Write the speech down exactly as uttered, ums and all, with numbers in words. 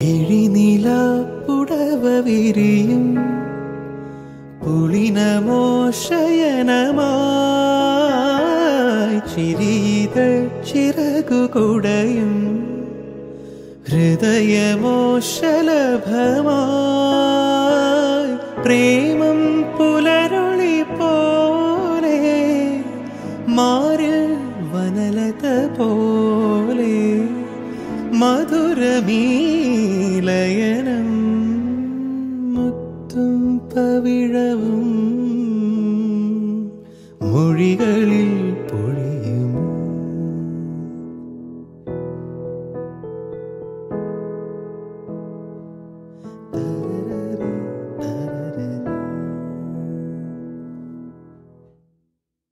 എഴിനില പുടവ വിരിയും പുളിനമോശയനമായി ചിരിതൾ ചിറകുകുടയും ഹൃദയമോശലഭമായി പ്രേമം പുലരുളി പോലെ മാറിൽ വനലത പോലെ മധുരമീലയനം മുത്തും പവിഴവും മൊഴികളിൽ